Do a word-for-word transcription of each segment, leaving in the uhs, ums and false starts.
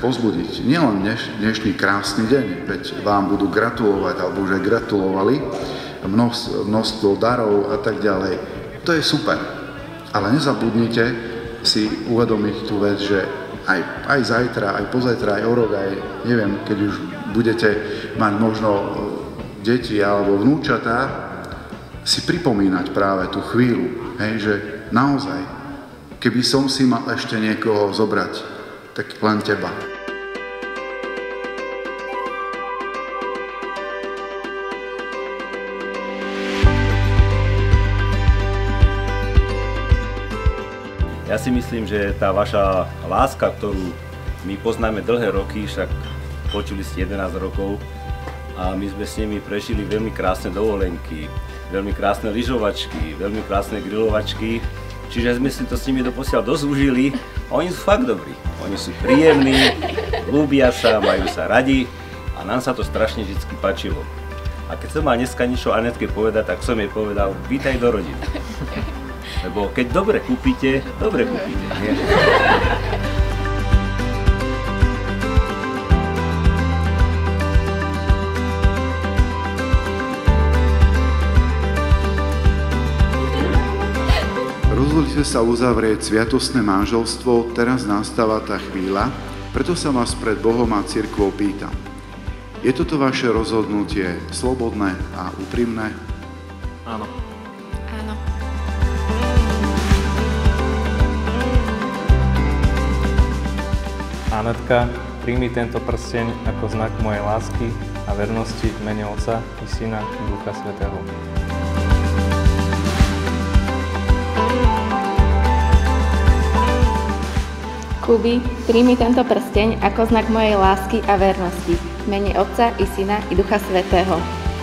povzbudiť. Nielen dneš, dnešný krásny deň, veď vám budú gratulovať, alebo už aj gratulovali, množstvo, množstvo darov a tak ďalej. To je super. Ale nezabudnite si uvedomiť tú vec, že aj, aj zajtra, aj pozajtra, aj o rok, aj neviem, keď už budete mať možno deti alebo vnúčatá, si pripomínať práve tú chvíľu, hej, že naozaj, keby som si mal ešte niekoho zobrať, tak len teba. Ja si myslím, že tá vaša láska, ktorú my poznáme dlhé roky, však počuli ste jedenásť rokov a my sme s nimi prežili veľmi krásne dovolenky, veľmi krásne lyžovačky, veľmi krásne grilovačky, čiže sme si to s nimi doposiaľ dosť užili a oni sú fakt dobrí. Oni sú príjemní, ľúbia sa, majú sa radi a nám sa to strašne vždy páčilo. A keď som mal dneska niečo Anetke povedať, tak som jej povedal, vítaj do rodiny. Lebo keď dobre kúpite, dobre kúpite, nie? Rozhodli ste sa uzavrieť sviatostné manželstvo, teraz nastáva tá chvíľa, preto sa vás pred Bohom a cirkvou pýtam. Je toto vaše rozhodnutie slobodné a úprimné? Áno. Áno. Anetka, príjmi tento prsteň ako znak mojej lásky a vernosti v mene Otca i Syna i Ducha Svätého. Kubi, príjmi tento prsteň ako znak mojej lásky a vernosti v mene Otca i Syna i Ducha Svätého.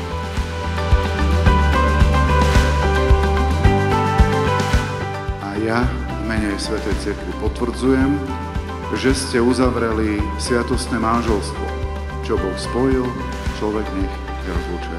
A ja v mene Svätej Cirkvi potvrdzujem, že ste uzavreli sviatostné manželstvo. Čo Boh spojil, človek nech nerozlučuje.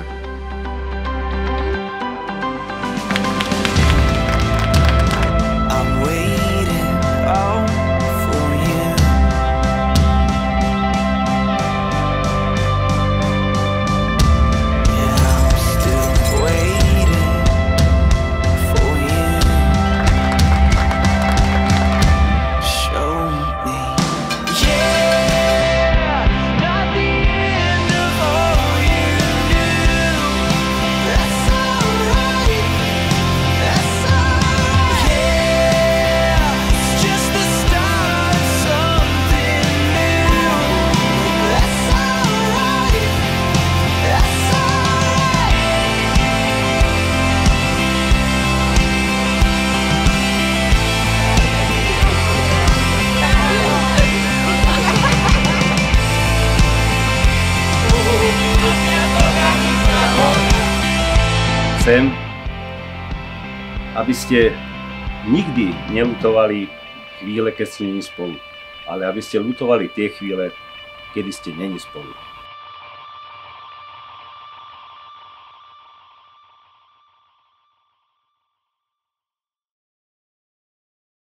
Chcem, aby ste nikdy neľutovali chvíle, keď ste není spolu, ale aby ste ľutovali tie chvíle, kedy ste není spolu.